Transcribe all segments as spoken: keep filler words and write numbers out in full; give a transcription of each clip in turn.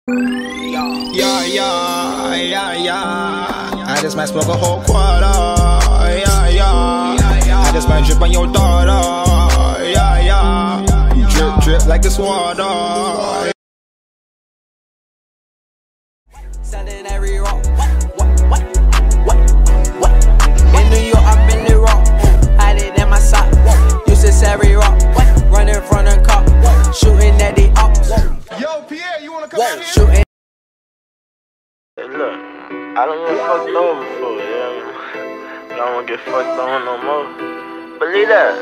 Yeah, yeah, yeah, yeah. I just might smoke a whole quarter. Yeah, yeah. I just might drip on your daughter. Yeah, yeah. Drip, drip like this water. Selling every rock. What, what, what, what? In New York, I've been the rock. Hide it in my sock. Used to sell every rock. Running from the cop. Shooting at the ops. Yo, Pierre, you wanna come out here? Shooting. Hey, look, I don't get fucked over before, you know what I mean? But I don't wanna get fucked on no more. Believe that.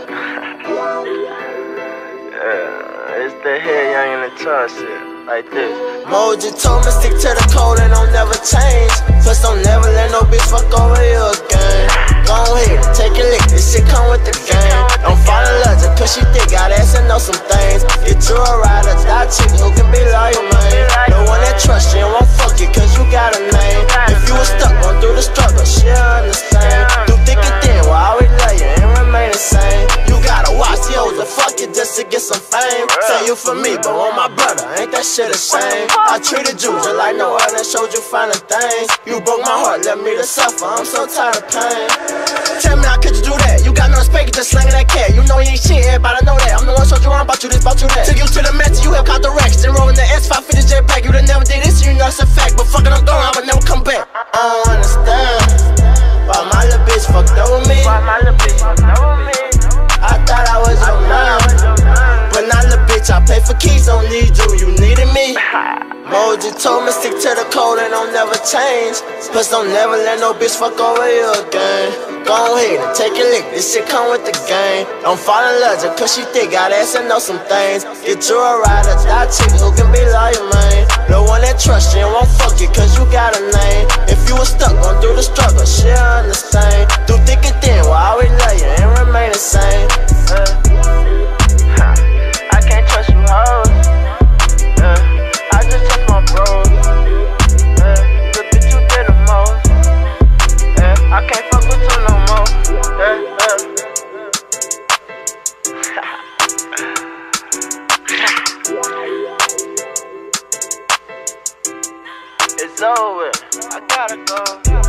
Yeah, it's the head young in the charge shit. Like this. Mo just told me stick to the code and don't never change. Plus don't never let no bitch fuck over you again. Go ahead, take a lick, this shit come with the game. Don't fall in love just cause she thick, got ass and know some things. Get you a ride or die chick who can be loyal, man. No one that trusts you and won't fuck you cause you got a name. If you was stuck going through the struggle, she'll understand. Do thick and thin, well I always love you and remain the same. You gotta watch the hoes to fuck you just to get some fame. Say you for me, but on my brother, ain't that shit a shame? I treated you just like no other, showed you finer things. You broke my heart, left me to suffer, I'm so tired of pain. Tell me how could you do that? You got no respect, just slinging that cat. You know you ain't shit, everybody know that. I'm the one showed you wrong, bought you this, bought you that. Took you to the match, you have caught the racks. Then rolling the S five fifty jet back. You done never did this, you know it's a fact. But fuck it, I'm gone, I would never come back. I don't understand why my little bitch fucked over me. Why my little bitch fucked over me? I thought I was your man, but now little bitch, I pay for keys, don't need you, you needed me. Mo just told me stick to the code and don't never change. Plus don't never let no bitch fuck over you again. Go ahead and take a lick, this shit come with the game. Don't fall in love just cause she thick, got ass and know some things. Get you a ride or die chick who can be loyal, man. No one that trusts you and won't fuck you cause you got a name. If you was stuck going through the struggle, she'll understand. Through thick and thin, well I always love you and remain the same. Uh, I can't trust you hoes. Uh, I just trust my bros. Uh, the bitch you did the most. Uh, I can't fuck with you no more. Uh, uh. It's over. I gotta go.